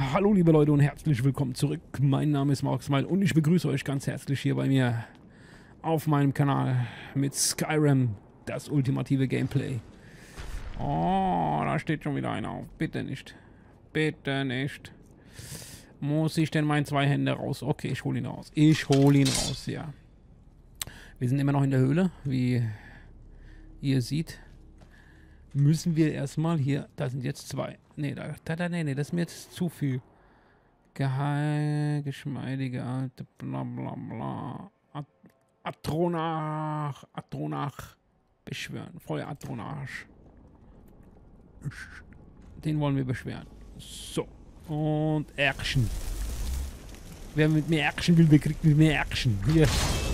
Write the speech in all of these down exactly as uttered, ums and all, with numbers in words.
Hallo liebe Leute und herzlich willkommen zurück. Mein Name ist Mark Smile und ich begrüße euch ganz herzlich hier bei mir auf meinem Kanal mit Skyrim, das ultimative Gameplay. Oh, da steht schon wieder einer auf. Bitte nicht. Bitte nicht. Muss ich denn mein zwei Hände raus? Okay, ich hole ihn raus. Ich hole ihn raus, ja. Wir sind immer noch in der Höhle, wie ihr seht. Müssen wir erstmal hier, da sind jetzt zwei. Ne, da, da, da, nee, nee, das ist mir jetzt zu viel. Geheil, geschmeidige alte, bla bla bla. At Atronach, Atronach beschwören. Feuer Atronach. Den wollen wir beschwören. So. Und Action. Wer mit mir Action will, der kriegt mit mir Action. Hier.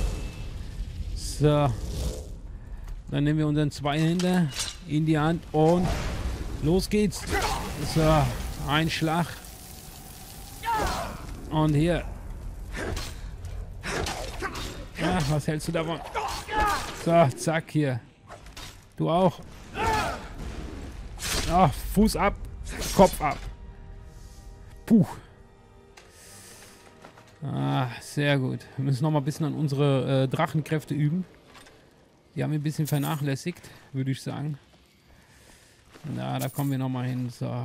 So. Dann nehmen wir unseren Zweihänder in die Hand und los geht's. So, ein Schlag. Und hier. Ja, was hältst du davon? So, zack, hier. Du auch. Ja, Fuß ab, Kopf ab. Puh. Ah, sehr gut. Wir müssen noch mal ein bisschen an unsere äh, Drachenkräfte üben. Die haben wir ein bisschen vernachlässigt, würde ich sagen. Na, da kommen wir noch mal hin. So.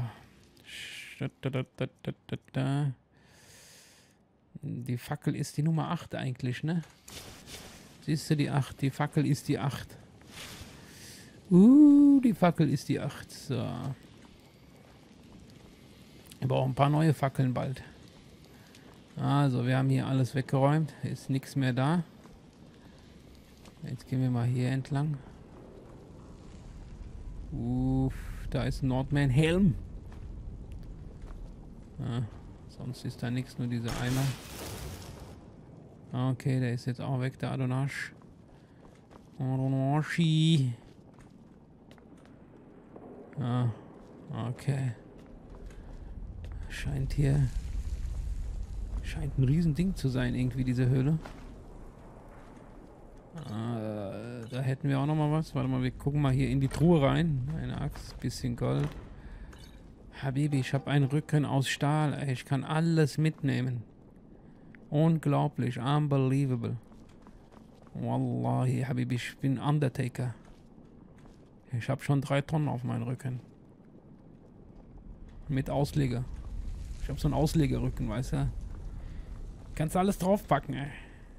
Die Fackel ist die Nummer acht eigentlich, ne? Siehst du die acht? Die Fackel ist die acht. Uh, die Fackel ist die acht. So. Wir brauchen ein paar neue Fackeln bald. Also, wir haben hier alles weggeräumt. Ist nichts mehr da. Jetzt gehen wir mal hier entlang. Uff, da ist Nordman Helm. Ah, sonst ist da nichts, nur diese Eimer. Okay, der ist jetzt auch weg, der Adonash. Adonashi. Ah, okay. Scheint hier... Scheint ein Riesending zu sein, irgendwie, diese Höhle. Uh, da hätten wir auch noch mal was. Warte mal, wir gucken mal hier in die Truhe rein. Eine Axt, bisschen Gold. Habibi, ich habe einen Rücken aus Stahl. Ey, ich kann alles mitnehmen. Unglaublich, unbelievable. Wallahi, Habibi, ich bin Undertaker. Ich habe schon drei Tonnen auf meinem Rücken. Mit Ausleger. Ich habe so einen Auslegerrücken, weißt du? Kannst alles draufpacken, ey.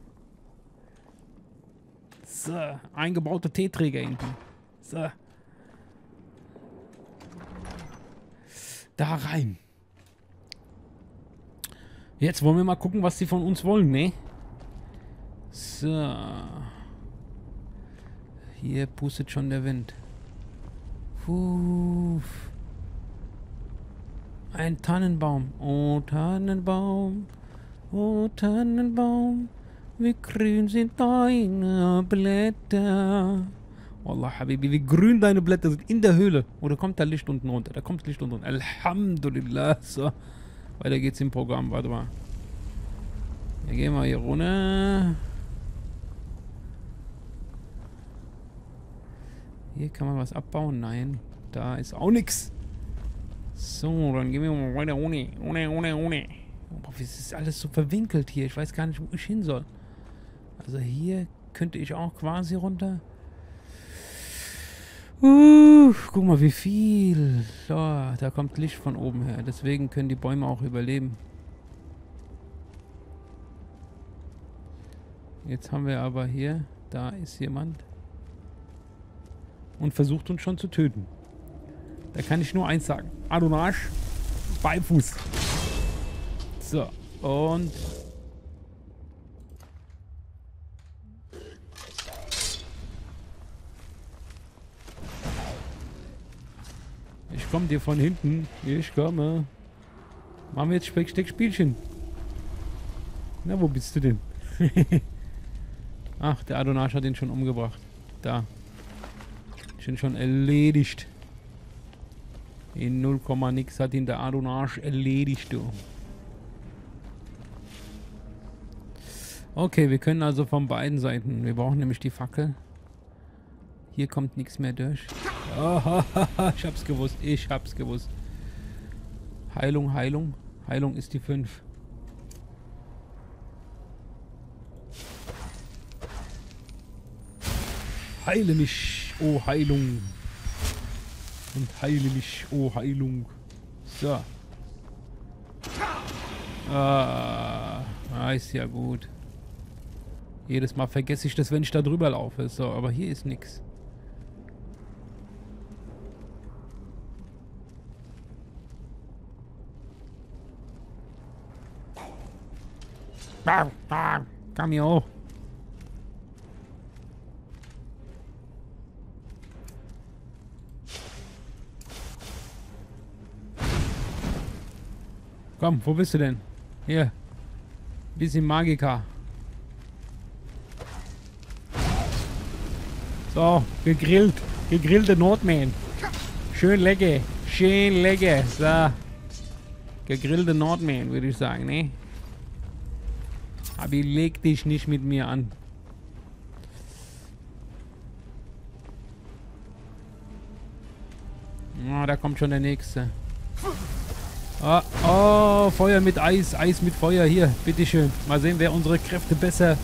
So, eingebaute Teeträger hinten. So. Da rein. Jetzt wollen wir mal gucken, was sie von uns wollen, ne? So. Hier pustet schon der Wind. Puh. Ein Tannenbaum. Oh, Tannenbaum. Oh, Tannenbaum. Wie grün sind deine Blätter. Wallah, Habibi, wie grün deine Blätter sind in der Höhle. Oder kommt da Licht unten runter? Da kommt Licht unten runter. Alhamdulillah. So. Weiter geht's im Programm. Warte mal. Wir gehen mal hier runter. Hier kann man was abbauen. Nein. Da ist auch nichts. So, dann gehen wir mal weiter ohne. Ohne, ohne, ohne. Oh, es ist alles so verwinkelt hier. Ich weiß gar nicht, wo ich hin soll. Also hier könnte ich auch quasi runter. Uh, guck mal, wie viel. So, da kommt Licht von oben her. Deswegen können die Bäume auch überleben. Jetzt haben wir aber hier, da ist jemand. Und versucht uns schon zu töten. Da kann ich nur eins sagen. Adonash, Beifuß. So, und... Ich komme dir von hinten. Ich komme. Machen wir jetzt Speck-Steck-Spielchen. Na, wo bist du denn? Ach, der Adonash hat ihn schon umgebracht. Da. Ich bin schon erledigt. In null, nix hat ihn der Adonash erledigt, du. Okay, wir können also von beiden Seiten. Wir brauchen nämlich die Fackel. Hier kommt nichts mehr durch. Oh, ich hab's gewusst. Ich hab's gewusst. Heilung, Heilung. Heilung ist die fünf. Heile mich, oh Heilung. Und heile mich, oh Heilung. So. Ah, ist ja gut. Jedes Mal vergesse ich das, wenn ich da drüber laufe. So, aber hier ist nix. Ah, ah, komm hier hoch. Komm, wo bist du denn? Hier. Bisschen Magika. So, gegrillt. Gegrillte Nordman. Schön lecker. Schön lecker. So. Gegrillte Nordman, würde ich sagen, ne? Aber leg dich nicht mit mir an. Oh, da kommt schon der nächste. Oh, oh, Feuer mit Eis, Eis mit Feuer. Hier, bitteschön. Mal sehen, wer unsere Kräfte besser...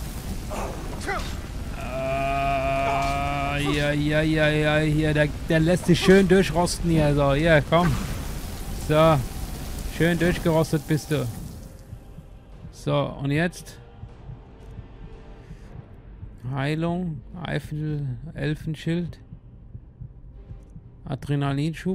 Ah, ja, ja, ja, ja, hier, der, der lässt sich schön durchrosten hier. So, hier, komm. So, schön durchgerostet bist du. So, und jetzt? Heilung, Eifel, Elfenschild, Adrenalinschub.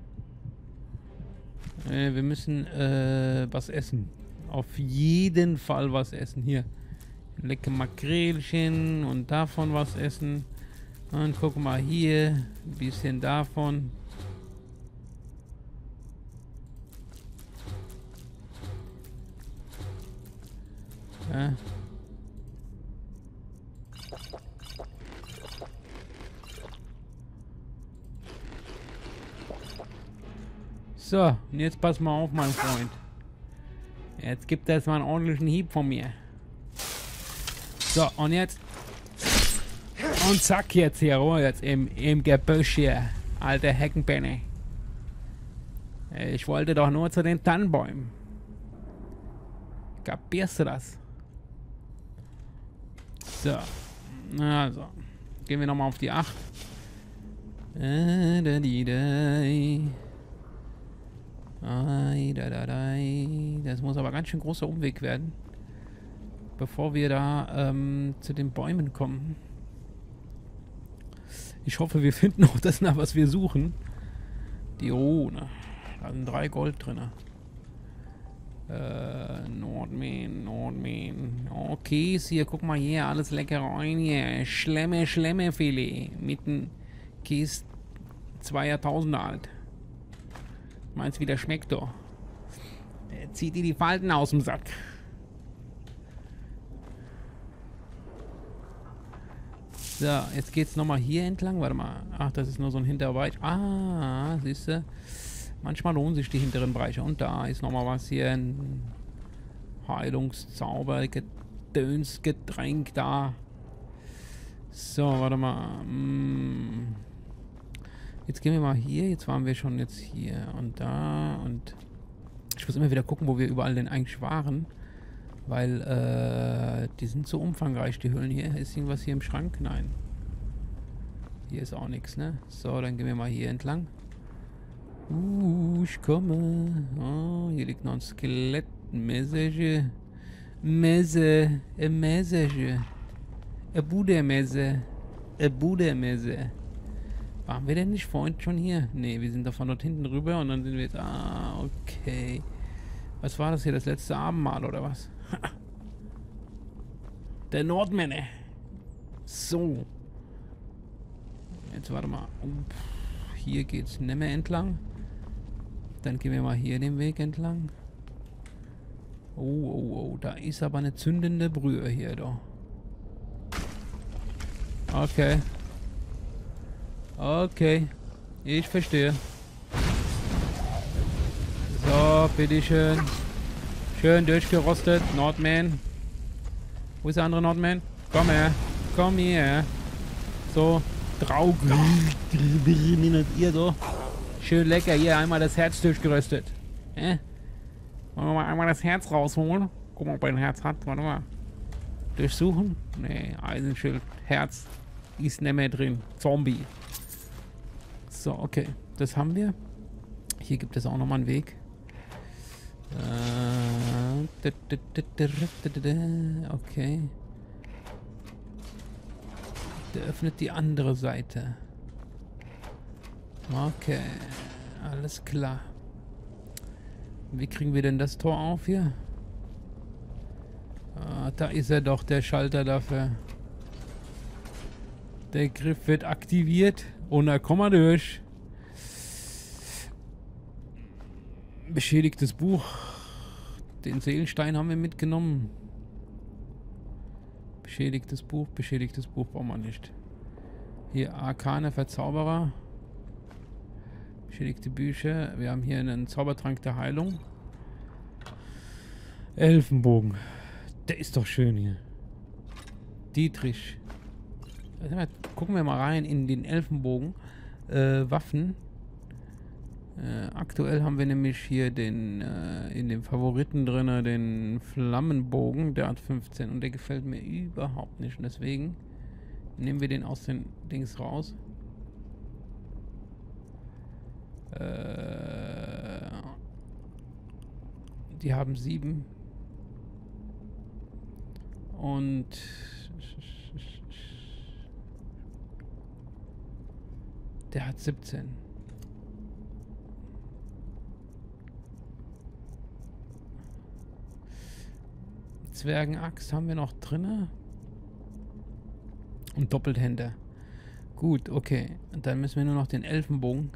Äh, wir müssen äh, was essen. Auf jeden Fall was essen. Hier. Lecker Makrelchen und davon was essen. Und guck mal hier. Ein bisschen davon. Ja. So, und jetzt pass mal auf, mein Freund. Jetzt gibt es mal einen ordentlichen Hieb von mir. So, und jetzt... Und zack, jetzt hier, oh, jetzt im, im Gebüsch hier. Alter Heckenbenne. Ich wollte doch nur zu den Tannenbäumen. Kapierst du das? So. Also. Gehen wir nochmal auf die acht. Das muss aber ganz schön großer Umweg werden. Bevor wir da ähm, zu den Bäumen kommen. Ich hoffe, wir finden auch das nach, was wir suchen. Die Rune. Da sind drei Gold drin. Äh, Nordman, Nordman. Okay, hier, guck mal hier, alles lecker rein hier. Schlemme, Schlemmefilet. Mit einem Käse zwei Jahrtausende alt. Meinst, wie der schmeckt doch? Der zieht dir die Falten aus dem Sack. So, jetzt geht's nochmal hier entlang. Warte mal. Ach, das ist nur so ein Hinterbereich. Ah, siehst du? Manchmal lohnen sich die hinteren Bereiche. Und da ist nochmal was hier. Ein Heilungszauber, Gedöns, Getränk da. So, warte mal. Hm. Jetzt gehen wir mal hier. Jetzt waren wir schon jetzt hier und da. Und ich muss immer wieder gucken, wo wir überall denn eigentlich waren. Weil, äh, die sind so umfangreich, die Höhlen hier. Ist irgendwas hier im Schrank? Nein. Hier ist auch nichts, ne? So, dann gehen wir mal hier entlang. Uh, ich komme. Oh, hier liegt noch ein Skelett. Message. Messe. A Message. A Bude-Messe. A Bude-Messe. Waren wir denn nicht vorhin schon hier? Ne, wir sind da von dort hinten rüber und dann sind wir jetzt... Ah, okay. Was war das hier? Das letzte Abendmahl oder was? Der Nordmänner. So. Jetzt warte mal. Hier geht's nicht mehr entlang. Dann gehen wir mal hier den Weg entlang. Oh, oh, oh. Da ist aber eine zündende Brühe hier doch. Okay. Okay. Ich verstehe. So, bitteschön. Schön durchgerostet. Nordman. Wo ist der andere Nordman? Komm her. Komm her. So. Draug. Ihr so. Schön lecker. Hier einmal das Herz durchgeröstet. Äh? wir mal einmal das Herz rausholen. Guck mal, ob er ein Herz hat. Warte mal. Durchsuchen? Nee, Eisenschild. Herz ist nicht mehr drin. Zombie. So, okay. Das haben wir. Hier gibt es auch nochmal einen Weg. Äh, okay. Der öffnet die andere Seite. Okay. Alles klar. Wie kriegen wir denn das Tor auf hier? Ah, da ist er doch, der Schalter dafür. Der Griff wird aktiviert. Und da kommen wir durch. Beschädigtes Buch. Den Seelenstein haben wir mitgenommen. Beschädigtes Buch. Beschädigtes Buch brauchen wir nicht. Hier Arkane Verzauberer. Beschädigte Bücher. Wir haben hier einen Zaubertrank der Heilung. Elfenbogen. Der ist doch schön hier. Dietrich. Gucken wir mal rein in den Elfenbogen. Äh, Waffen. Äh, aktuell haben wir nämlich hier den äh, in den Favoriten drin den Flammenbogen. Der hat fünfzehn und der gefällt mir überhaupt nicht. Und deswegen nehmen wir den aus den Dings raus. Äh, die haben sieben. Und der hat siebzehn. Zwergenaxt haben wir noch drinne. Und Doppelthänder. Gut, okay. Und dann müssen wir nur noch den Elfenbogen.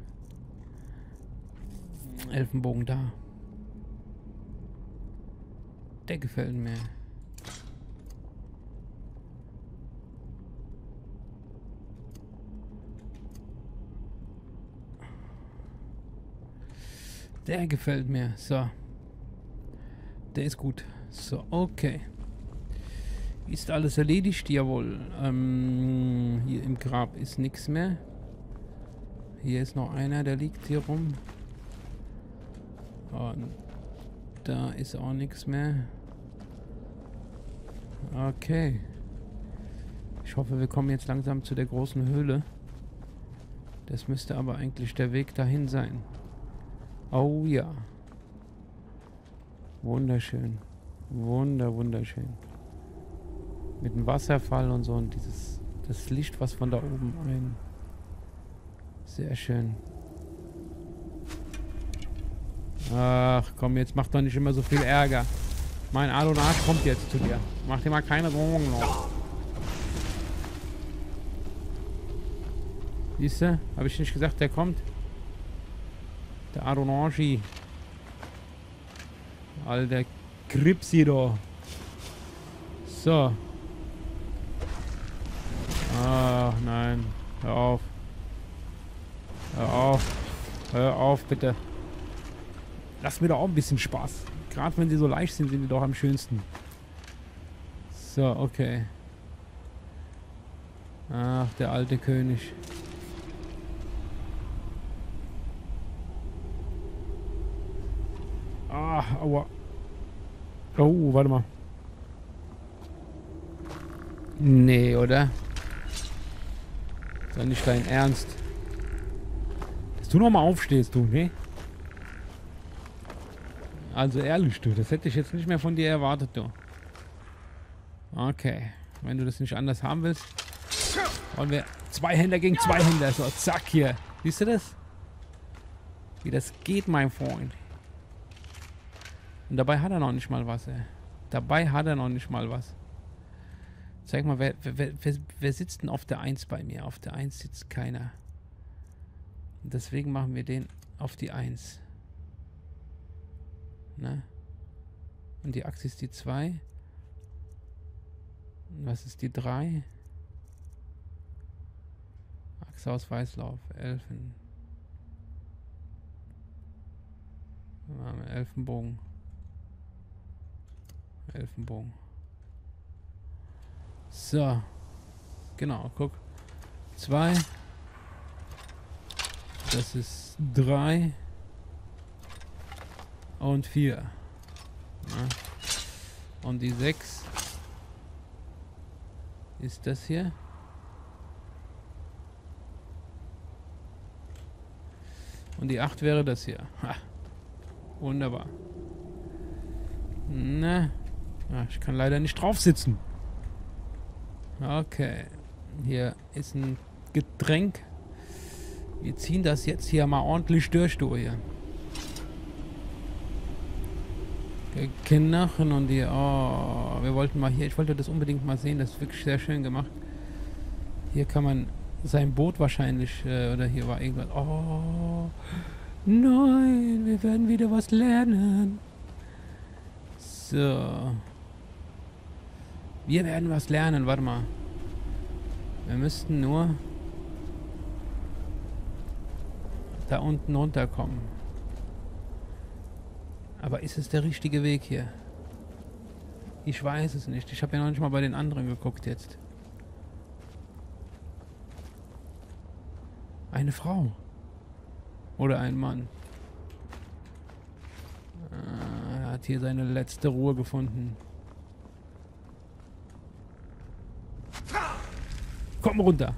Elfenbogen da. Der gefällt mir. Der gefällt mir. So. Der ist gut. So, okay. Ist alles erledigt? Jawohl. Ähm, hier im Grab ist nichts mehr. Hier ist noch einer, der liegt hier rum. Und da ist auch nichts mehr. Okay. Ich hoffe, wir kommen jetzt langsam zu der großen Höhle. Das müsste aber eigentlich der Weg dahin sein. Oh ja. Wunderschön. Wunder, wunderschön. Mit dem Wasserfall und so und dieses das Licht, was von da oben ein. Sehr schön. Ach komm, jetzt mach doch nicht immer so viel Ärger. Mein Adonat kommt jetzt zu dir. Mach dir mal keine Sorgen noch. Siehst du? Habe ich nicht gesagt, der kommt? Der Adonagi. Alter Kripsi da. So. Ach nein. Hör auf. Hör auf. Hör auf, bitte. Lass mir doch auch ein bisschen Spaß. Gerade wenn sie so leicht sind, sind die doch am schönsten. So, okay. Ach, der alte König. Ah, aua. Oh, warte mal. Nee, oder? Ist doch nicht dein Ernst. Dass du nochmal aufstehst, du, ne? Also ehrlich, du, das hätte ich jetzt nicht mehr von dir erwartet, du. Okay. Wenn du das nicht anders haben willst, wollen wir zwei Händer gegen zwei Händer. So, zack, hier. Siehst du das? Wie das geht, mein Freund. Und dabei hat er noch nicht mal was, ey. Dabei hat er noch nicht mal was. Zeig mal, wer, wer, wer, wer sitzt denn auf der eins bei mir? Auf der eins sitzt keiner. Und deswegen machen wir den auf die eins. Ne? Und die Axt ist die zwei. Und was ist die drei? Axt aus Weißlauf. Elfen. Elfenbogen. Elfenbogen. So. Genau, guck. Zwei. Das ist drei. Und vier. Ja. Und die sechs ist das hier. Und die acht wäre das hier. Ha. Wunderbar. Na. Ja, ich kann leider nicht drauf sitzen. Okay. Hier ist ein Getränk. Wir ziehen das jetzt hier mal ordentlich durch, du hier. Die Knochen und die... Oh, wir wollten mal hier... Ich wollte das unbedingt mal sehen. Das ist wirklich sehr schön gemacht. Hier kann man sein Boot wahrscheinlich... Äh, oder hier war irgendwas... Oh... Nein, wir werden wieder was lernen. So. Wir werden was lernen, warte mal. Wir müssten nur da unten runterkommen. Aber ist es der richtige Weg hier? Ich weiß es nicht. Ich habe ja noch nicht mal bei den anderen geguckt jetzt. Eine Frau. Oder ein Mann. Er hat hier seine letzte Ruhe gefunden. Komm runter.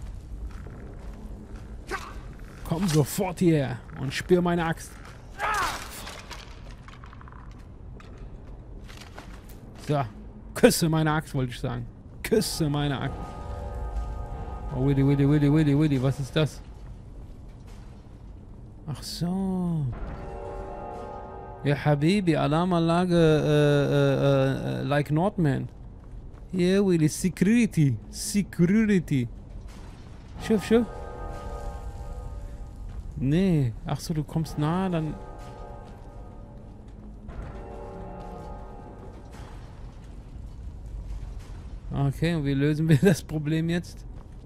Komm sofort hierher und spür meine Axt. So. Küsse meine Axt, wollte ich sagen. Küsse meine Axt. Oh, Willy, Willy, Willy, Willy, Willy, was ist das? Ach so. Ja, Habibi, Alarmanlage äh, äh, äh, like Nordman. Yeah, Willy, Security. Security. Schuf, schuf. Nee. Ach so, du kommst nah, dann... Okay, und wie lösen wir das Problem jetzt?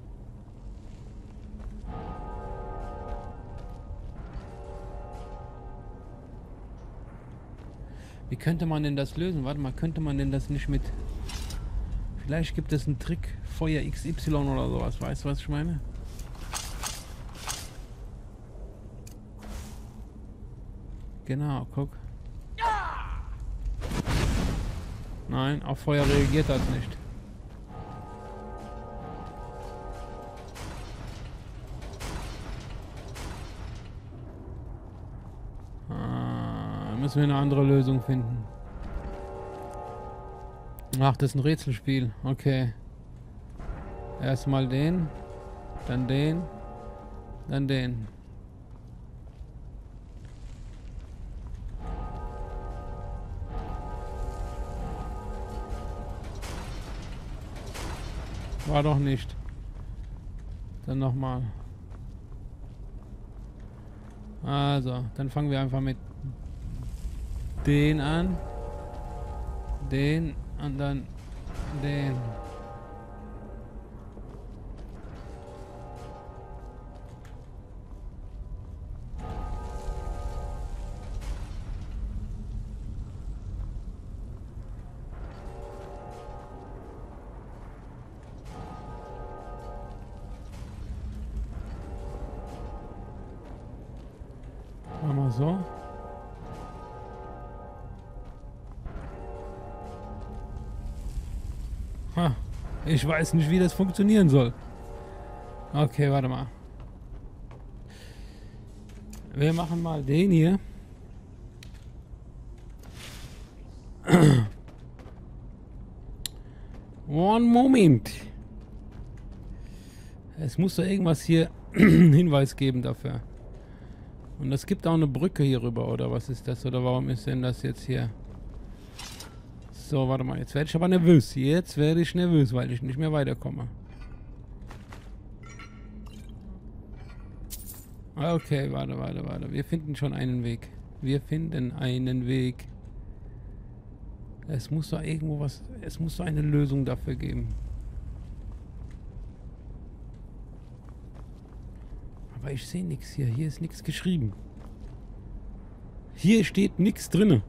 Wie könnte man denn das lösen? Warte mal, könnte man denn das nicht mit... Vielleicht gibt es einen Trick, Feuer X Y oder sowas. Weißt du, was ich meine? Genau, guck. Nein, auf Feuer reagiert das nicht. Ah, müssen wir eine andere Lösung finden. Ach, das ist ein Rätselspiel. Okay. Erstmal den, dann den, dann den. War doch nicht. Dann nochmal. Also, dann fangen wir einfach mit den an. Den und dann den. Machen wir so. Ha, ich weiß nicht, wie das funktionieren soll. Okay, warte mal. Wir machen mal den hier. One Moment. Es muss da irgendwas hier Hinweis geben dafür. Und es gibt auch eine Brücke hier rüber, oder was ist das? Oder warum ist denn das jetzt hier? So, warte mal, jetzt werde ich aber nervös. Jetzt werde ich nervös, weil ich nicht mehr weiterkomme. Okay, warte, warte, warte. Wir finden schon einen Weg. Wir finden einen Weg. Es muss doch irgendwo was... Es muss doch eine Lösung dafür geben. Aber ich sehe nichts hier. Hier ist nichts geschrieben. Hier steht nichts drin.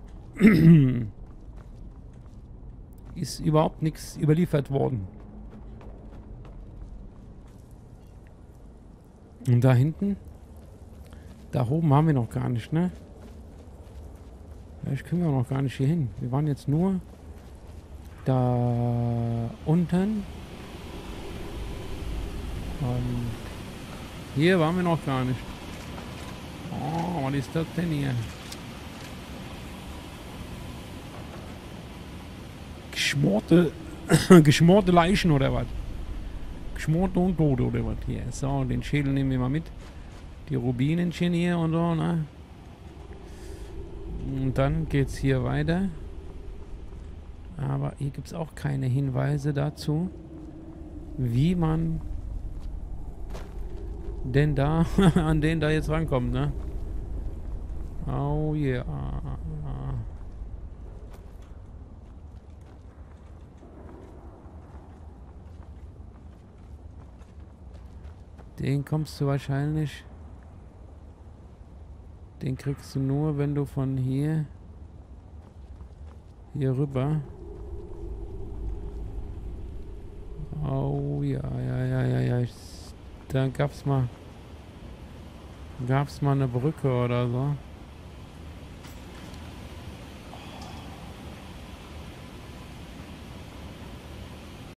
Ist überhaupt nichts überliefert worden. Und da hinten? Da oben haben wir noch gar nicht, ne? Vielleicht können wir auch noch gar nicht hier hin. Wir waren jetzt nur da unten. Und hier waren wir noch gar nicht. Oh, was ist das denn hier? Geschmorte, geschmorte Leichen oder was? Geschmorte und Tote oder was hier? So, den Schädel nehmen wir mal mit. Die Rubinenchen hier und so, ne? Und dann geht's hier weiter. Aber hier gibt es auch keine Hinweise dazu, wie man denn da an den da jetzt rankommt, ne? Oh yeah. Den kommst du wahrscheinlich. Den kriegst du nur, wenn du von hier hier rüber. Oh ja, ja, ja, ja, ja. Ich, da gab's mal gab's mal eine Brücke oder so.